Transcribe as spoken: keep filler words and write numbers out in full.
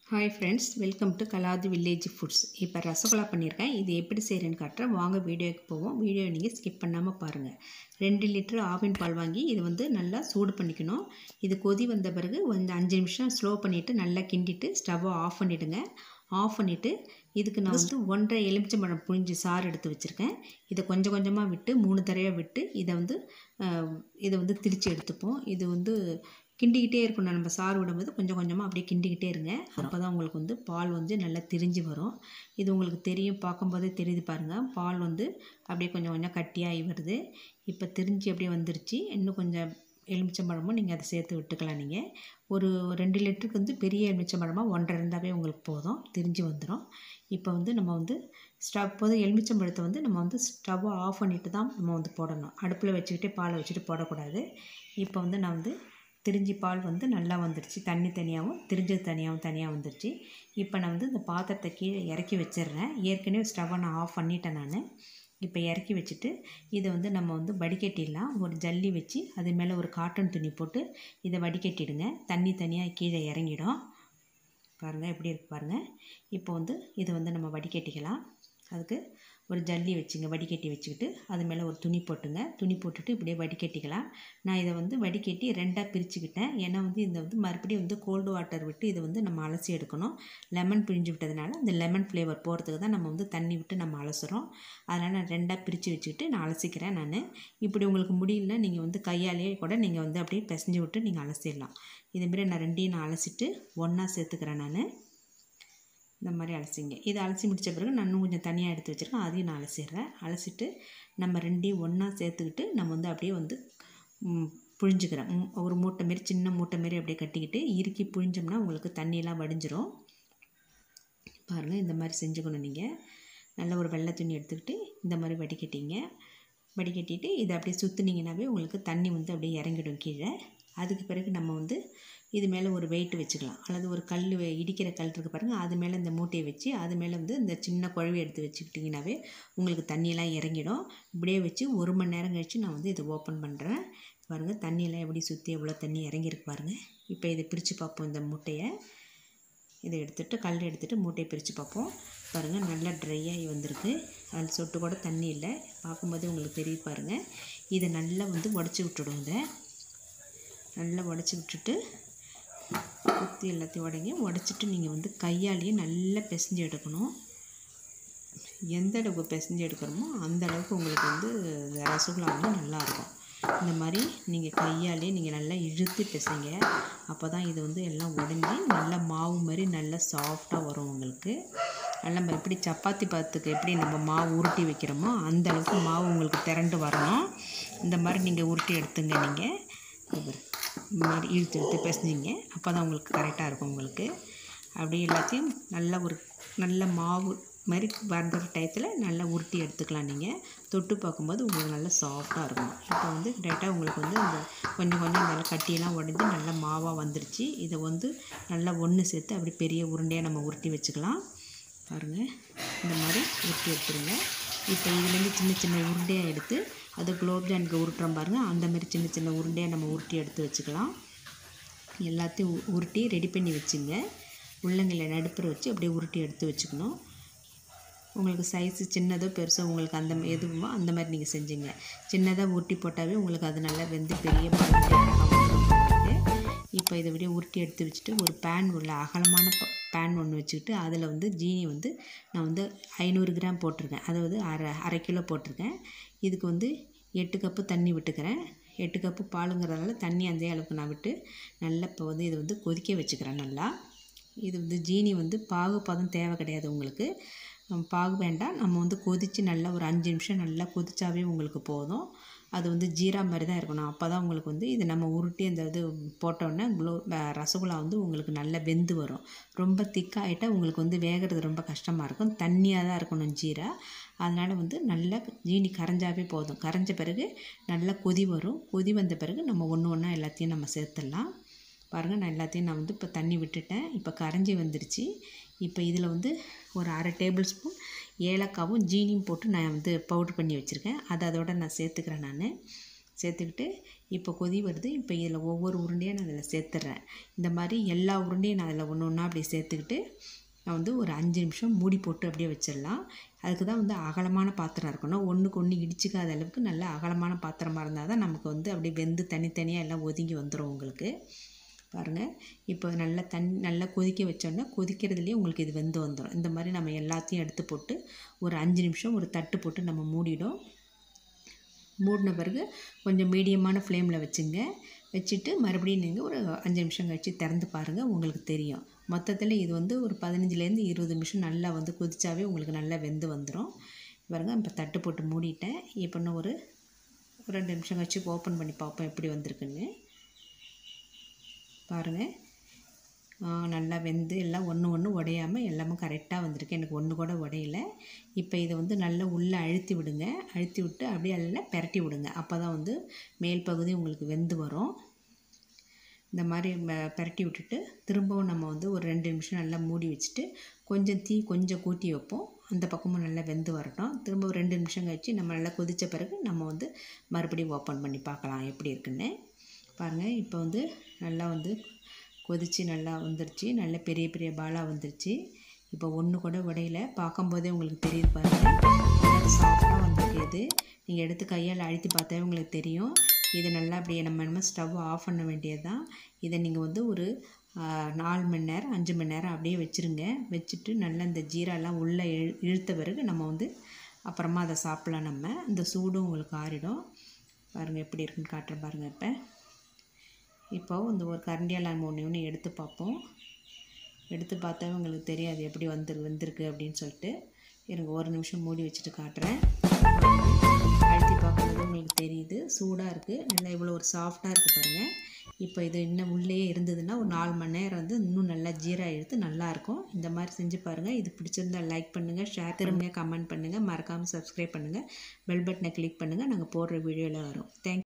Hi friends, welcome to Kalavathi Village Foods. இப்போ ரசகுல்லா பண்ணியிருக்கேன். இது எப்படி செய்கிறேன்னு காட்டுறேன். வாங்க வீடியோக்கு போவோம். வீடியோ நீங்கள் ஸ்கிப் பண்ணாமல் பாருங்கள். ரெண்டு லிட்டர் ஆவின் பால் வாங்கி இது வந்து நல்லா சூடு பண்ணிக்கணும். இது கொதி வந்த பிறகு வந்து அஞ்சு நிமிஷம் ஸ்லோ பண்ணிவிட்டு நல்லா கிண்டிட்டு ஸ்டவ்வை ஆஃப் பண்ணிவிடுங்க. ஆஃப் பண்ணிவிட்டு இதுக்கு நான் வந்து ஒன்றரை எலுமிச்சம்பழம் புழிஞ்சு சாறு எடுத்து வச்சுருக்கேன். இதை கொஞ்சம் கொஞ்சமாக விட்டு மூணு தடவை விட்டு இதை வந்து இதை வந்து திரித்து எடுத்துப்போம். இது வந்து கிண்டிக்கிட்டே இருக்கணும். நம்ம சாறு விடும்போது கொஞ்சம் கொஞ்சமாக அப்படியே கிண்டிக்கிட்டே இருங்க. அப்போ தான் உங்களுக்கு வந்து பால் வந்து நல்லா திரிஞ்சு வரும். இது உங்களுக்கு தெரியும், பார்க்கும்போதே தெரியுது பாருங்கள். பால் வந்து அப்படியே கொஞ்சம் கொஞ்சம் கட்டியாகி வருது. இப்போ திரிஞ்சு அப்படியே வந்துருச்சு. இன்னும் கொஞ்சம் எலுமிச்சம்பழமும் நீங்கள் அதை சேர்த்து விட்டுக்கலாம். நீங்கள் ஒரு ரெண்டு லிட்டருக்கு வந்து பெரிய எலுமிச்சம்பழமாக ஒன்றரை இருந்தாவே உங்களுக்கு போதும், திரிஞ்சு வந்துடும். இப்போ வந்து நம்ம வந்து ஸ்டவ் போதும் எலுமிச்சம்பழத்தை வந்து நம்ம வந்து ஸ்டவ்வை ஆஃப் பண்ணிவிட்டு தான் நம்ம வந்து போடணும். அடுப்பில் வச்சுக்கிட்டே பாலை வச்சுட்டு போடக்கூடாது. இப்போ வந்து நான் வந்து திரிஞ்சி பால் வந்து நல்லா வந்துடுச்சு. தண்ணி தனியாகவும் திரிஞ்சது தனியாகவும் தனியாக வந்துடுச்சு. இப்போ நான் வந்து இந்த பாத்திரத்தை கீழே இறக்கி வச்சிடுறேன். ஏற்கனவே ஸ்டவ்வை நான் ஆஃப் பண்ணிட்டேன். நான் இப்போ இறக்கி வச்சுட்டு இதை வந்து நம்ம வந்து வடிகட்டிடலாம். ஒரு ஜல்லி வச்சு அது மேலே ஒரு காட்டன் துணி போட்டு இதை வடிகட்டிடுங்க. தண்ணி தனியாக கீழே இறங்கிடும். பாருங்கள் எப்படி இருக்குது பாருங்கள். இப்போ வந்து இதை வந்து நம்ம வடிகட்டிக்கலாம். அதுக்கு ஒரு ஜல்லி வச்சுங்க, வடிகட்டி வச்சுக்கிட்டு அது மேலே ஒரு துணி போட்டுங்க. துணி போட்டுட்டு இப்படியே வடிகட்டிக்கலாம். நான் இதை வந்து வடிகட்டி ரெண்டாக பிரிச்சுக்கிட்டேன். ஏன்னா வந்து இந்த வந்து மறுபடியும் வந்து கோல்டு வாட்டர் விட்டு இதை வந்து நம்ம அலசி எடுக்கணும். லெமன் பிழிஞ்சு விட்டதுனால அந்த லெமன் ஃப்ளேவர் போகிறதுக்கு தான் நம்ம வந்து தண்ணி விட்டு நம்ம அலசுகிறோம். அதனால் நான் ரெண்டாக பிரித்து வச்சுக்கிட்டு நான் அலசிக்கிறேன். நான் இப்படி உங்களுக்கு முடியலன்னா நீங்கள் வந்து கையாலேயே கூட நீங்கள் வந்து அப்படியே பிசைஞ்சு விட்டு நீங்கள் அலசிடலாம். இதுமாரி நான் ரெண்டையும் நான் அலசிட்டு ஒன்றா சேர்த்துக்கிறேன். நான் இந்த மாதிரி அலசிங்க. இதை அலசி முடித்த பிறகு நான் இன்னும் கொஞ்சம் தனியாக எடுத்து வச்சுருக்கேன். அதையும் நான் அலசிடுறேன். அலசிட்டு நம்ம ரெண்டையும் ஒன்றா சேர்த்துக்கிட்டு நம்ம வந்து அப்படியே வந்து புழிஞ்சுக்கிறேன். ஒரு மூட்டை மாரி, சின்ன மூட்டை மாரி அப்படியே கட்டிக்கிட்டு இறுக்கி புழிஞ்சோம்னா உங்களுக்கு தண்ணியெல்லாம் வடிஞ்சிரும். பாருங்கள், இந்த மாதிரி செஞ்சுக்கணும். நீங்கள் நல்ல ஒரு வெள்ளை துணி எடுத்துக்கிட்டு இந்த மாதிரி வடிகட்டிங்க. வடிகட்டிட்டு இதை அப்படியே சுற்றுனீங்கன்னாவே உங்களுக்கு தண்ணி வந்து அப்படியே இறங்கிடும் கீழே. அதுக்கு பிறகு நம்ம வந்து இது மேலே ஒரு வெயிட் வச்சுக்கலாம். அல்லது ஒரு கல், இடிக்கிற கல் இருக்குது பாருங்கள், அது மேலே இந்த மூட்டையை வச்சு அது மேலே வந்து இந்த சின்ன குழவி எடுத்து வச்சுக்கிட்டிங்கனாவே உங்களுக்கு தண்ணியெல்லாம் இறங்கிடும். இப்படியே வச்சு ஒரு மணி நேரம் கழித்து நான் வந்து இதை ஓப்பன் பண்ணுறேன். பாருங்கள், தண்ணியெல்லாம் எப்படி சுற்றி எவ்வளோ தண்ணி இறங்கியிருக்கு பாருங்கள். இப்போ இதை பிரித்து பார்ப்போம். இந்த மூட்டையை இதை எடுத்துகிட்டு கல் எடுத்துகிட்டு மூட்டையை பிரித்து பார்ப்போம். பாருங்கள், நல்லா ட்ரை ஆகி வந்திருக்கு. அதில் சொட்டு கூட தண்ணி இல்லை. பார்க்கும்போது உங்களுக்கு தெரியுது பாருங்கள். இதை நல்லா வந்து உடச்சி விட்டுடும். இதை நல்லா உடச்சி விட்டுட்டு குத்தி எல்லாத்தையும் உடைங்க. உடச்சிட்டு நீங்கள் வந்து கையாலேயே நல்லா பிசைஞ்சு எடுக்கணும். எந்த அளவுக்கு பிசைஞ்சு எடுக்கிறோமோ அந்த அளவுக்கு உங்களுக்கு வந்து ரசகுல்லா வந்து நல்லாயிருக்கும். இந்த மாதிரி நீங்கள் கையாலே நீங்கள் நல்லா இழுத்து பிசைங்க. அப்போ தான் இது வந்து எல்லாம் உடஞ்சி நல்லா மாவு மாதிரி நல்லா சாஃப்டாக வரும் உங்களுக்கு. நல்லா நம்ம எப்படி சப்பாத்தி பாத்துக்கு எப்படி நம்ம மாவு உருட்டி வைக்கிறோமோ அந்த அளவுக்கு மாவு உங்களுக்கு திரண்டு வரணும். இந்த மாதிரி நீங்கள் உருட்டி எடுத்துங்க. நீங்கள் இந்த மாதிரி இழுத்து இழுத்து பிசைஞ்சிங்க. அப்போ தான் உங்களுக்கு கரெக்டாக இருக்கும். உங்களுக்கு அப்படியே எல்லாத்தையும் நல்லா ஒரு நல்ல மாவு மாதிரி வந்த டயத்தில் நல்லா உருட்டி எடுத்துக்கலாம். நீங்கள் தொட்டு பார்க்கும்போது உங்களுக்கு நல்லா சாஃப்டாக இருக்கும். இப்போ வந்து கரெக்டாக உங்களுக்கு வந்து இந்த கொஞ்சம் கொஞ்சம் நல்லா கட்டியெல்லாம் உடஞ்சி நல்லா மாவாக வந்துடுச்சு. இதை வந்து நல்லா ஒன்று சேர்த்து அப்படி பெரிய உருண்டையாக நம்ம உருட்டி வச்சுக்கலாம். பாருங்கள், இந்த மாதிரி உருட்டி எடுத்துருங்க. இப்போ இதுலேருந்து சின்ன சின்ன உருண்டையாக எடுத்து அது குலோப்ஜாமுக்கு உருட்டுறோம் பாருங்கள், அந்த மாதிரி சின்ன சின்ன உருண்டையாக நம்ம உருட்டி எடுத்து வச்சுக்கலாம். எல்லாத்தையும் உருட்டி ரெடி பண்ணி வச்சுங்க. உள்ளங்கையில நடுப்புற வச்சு அப்படியே உருட்டி எடுத்து வச்சுக்கணும். உங்களுக்கு சைஸு சின்னதோ பெருசோ உங்களுக்கு அந்த எதுவுமோ அந்த மாதிரி நீங்கள் செஞ்சுங்க. சின்னதாக உருட்டி போட்டாவே உங்களுக்கு அது நல்லா வெந்து பெரிய இப்போ இதை விட உருட்டி எடுத்து வச்சுட்டு ஒரு பேன் உள்ள அகலமான பேன் ஒன்று வச்சுக்கிட்டு அதில் வந்து ஜீனி வந்து நான் வந்து ஐநூறு கிராம் போட்டிருக்கேன். அதாவது அரை அரை கிலோ போட்டிருக்கேன். இதுக்கு வந்து எட்டு கப்பு தண்ணி விட்டுக்கிறேன். எட்டு கப்பு பாலுங்கிறதுனால தண்ணி அந்த அளவுக்கு நான் விட்டு நல்லா இப்போ வந்து இதை வந்து கொதிக்க வச்சுக்கிறேன். நல்லா இது வந்து ஜீனி வந்து பாகு பதம் தேவை கிடையாது உங்களுக்கு. பாகு வேண்டாம். நம்ம வந்து கொதித்து நல்லா ஒரு அஞ்சு நிமிஷம் நல்லா கொதிச்சாவே உங்களுக்கு போதும். அது வந்து ஜீரா மாதிரி தான் இருக்கணும். அப்போ தான் உங்களுக்கு வந்து இது நம்ம உருட்டி அந்த இது போட்டோன்னே குலோ ரசகுல்லா வந்து உங்களுக்கு நல்லா வெந்து வரும். ரொம்ப திக்காகிட்டால் உங்களுக்கு வந்து வேகிறது ரொம்ப கஷ்டமாக இருக்கும். தண்ணியாக தான் இருக்கணும் ஜீரா. அதனால் வந்து நல்லா ஜீனி கரைஞ்சாவே போதும். கரைஞ்ச பிறகு நல்லா கொதி வரும். கொதி வந்த பிறகு நம்ம ஒன்று ஒன்றா எல்லாத்தையும் நம்ம சேர்த்துடலாம். பாருங்கள், நான் எல்லாத்தையும் நான் வந்து இப்போ தண்ணி விட்டுட்டேன். இப்போ கரைஞ்சி வந்துடுச்சு. இப்போ இதில் வந்து ஒரு அரை டேபிள் ஸ்பூன் ஏலக்காவும் ஜீனியும் போட்டு நான் வந்து பவுட்ரு பண்ணி வச்சுருக்கேன். அதை அதோட நான் சேர்த்துக்கிறேன். நான் சேர்த்துக்கிட்டு இப்போ கொதி வருது. இப்போ இதில் ஒவ்வொரு உருண்டையாக நான் அதில் சேர்த்துட்றேன். இந்த மாதிரி எல்லா உருண்டையும் நான் அதில் ஒன்று ஒன்றா அப்படியே சேர்த்துக்கிட்டு நான் வந்து ஒரு அஞ்சு நிமிஷம் மூடி போட்டு அப்படியே வச்சிடலாம். அதுக்கு தான் வந்து அகலமான பாத்திரம் இருக்கணும். ஒன்றுக்கு ஒன்று இடிச்சிக்காத அளவுக்கு நல்ல அகலமான பாத்திரமாக இருந்தால் தான் நமக்கு வந்து அப்படியே வெந்து தனித்தனியாக எல்லாம் ஒதுங்கி வந்துடும் உங்களுக்கு. பாருங்கள், இப்போ நல்லா தண்ணி நல்லா கொதிக்க வச்சோன்னா கொதிக்கிறதுலேயே உங்களுக்கு இது வெந்து வந்துடும். இந்த மாதிரி நம்ம எல்லாத்தையும் எடுத்து போட்டு ஒரு அஞ்சு நிமிஷம் ஒரு தட்டு போட்டு நம்ம மூடிடும். மூடின பிறகு கொஞ்சம் மீடியமான ஃப்ளேமில் வச்சுங்க. வச்சுட்டு மறுபடியும் நீங்கள் ஒரு அஞ்சு நிமிஷம் கழித்து திறந்து பாருங்கள், உங்களுக்கு தெரியும். மொத்தத்தில் இது வந்து ஒரு பதினஞ்சுலேருந்து இருபது நிமிஷம் நல்லா வந்து கொதிச்சாவே உங்களுக்கு நல்லா வெந்து வந்துடும். பாருங்கள், இப்போ தட்டு போட்டு மூடிட்டேன். இப்போ இன்னும் ஒரு ரெண்டு நிமிஷம் கழிச்சு ஓப்பன் பண்ணி பார்ப்போம் எப்படி வந்திருக்குன்னு. பாருங்கள், நல்லா வெந்து எல்லாம் ஒன்று ஒன்று உடையாமல் எல்லாமே கரெக்டாக வந்திருக்கு. எனக்கு ஒன்று கூட உடையல. இப்போ இதை வந்து நல்லா உள்ளே அழுத்தி விடுங்க. அழுத்தி விட்டு அப்படியே எல்லாம் பெரட்டி விடுங்க. அப்போ தான் வந்து மேல் பகுதி உங்களுக்கு வெந்து வரும். இந்த மாதிரி பெரட்டி விட்டுட்டு திரும்பவும் நம்ம வந்து ஒரு ரெண்டு நிமிஷம் நல்லா மூடி வச்சுட்டு கொஞ்சம் தீ கொஞ்சம் கூட்டி வைப்போம். அந்த பக்கமும் நல்லா வெந்து வரட்டும். திரும்ப ஒரு ரெண்டு நிமிஷம் கழிச்சு நம்ம நல்லா கொதித்த பிறகு நம்ம வந்து மறுபடியும் ஓப்பன் பண்ணி பார்க்கலாம் எப்படி இருக்குன்னு. பாருங்கள், இப்போ வந்து நல்லா வந்து கொதித்து நல்லா வந்துருச்சு. நல்ல பெரிய பெரிய பாலாக வந்துருச்சு. இப்போ ஒன்று கூட உடையில, பார்க்கும்போதே உங்களுக்கு தெரியுது பாருங்கள். நல்லா சாஃப்டாக வந்திருக்கு. இது நீங்கள் எடுத்து கையால் அழுத்தி பார்த்தாவே உங்களுக்கு தெரியும். இது நல்லா அப்படியே நம்ம நம்ம ஸ்டவ் ஆஃப் பண்ண வேண்டியது தான். இதை நீங்கள் வந்து ஒரு நாலு மணி நேரம் அஞ்சு மணி நேரம் அப்படியே வச்சுருங்க. வச்சுட்டு நல்லா இந்த ஜீராலாம் உள்ளே இழு இழுத்த பிறகு நம்ம வந்து அப்புறமா அதை சாப்பிட்லாம். நம்ம இந்த சூடும் உங்களுக்கு ஆறிடும். பாருங்கள் எப்படி இருக்குன்னு காட்டுறேன் பாருங்கள். இப்போ இப்போ இந்த ஒரு கரண்டியால் நம்ம ஒன்று ஒன்று எடுத்து பார்ப்போம். எடுத்து பார்த்தாவே உங்களுக்கு தெரியும் அது எப்படி வந்து வந்திருக்கு அப்படின்னு சொல்லிட்டு. எனக்கு ஒரு நிமிஷம் மூடி வச்சுட்டு காட்டுறேன். அழுத்தி பார்க்கும்போது உங்களுக்கு தெரியுது சூடாக இருக்குது. நல்லா இவ்வளோ ஒரு சாஃப்டாக இருக்குது பாருங்கள். இப்போ இது இன்னும் உள்ளே இருந்ததுன்னா ஒரு நாலு மணி நேரம் வந்து இன்னும் நல்லா ஜீரா எடுத்து நல்லாயிருக்கும். இந்த மாதிரி செஞ்சு பாருங்கள். இது பிடிச்சிருந்தால் லைக் பண்ணுங்கள், ஷேர் பண்ணுங்கள், கமெண்ட் பண்ணுங்கள், மறக்காமல் சப்ஸ்கிரைப் பண்ணுங்கள், பெல் பட்டனை கிளிக் பண்ணுங்கள். நாங்கள் போடுற வீடியோவில் வரும். தேங்க்